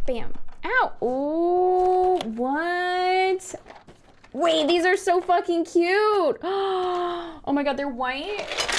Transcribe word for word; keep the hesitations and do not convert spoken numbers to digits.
Bam. Ow. Ooh, what? Wait, these are so fucking cute. Oh my God, they're white.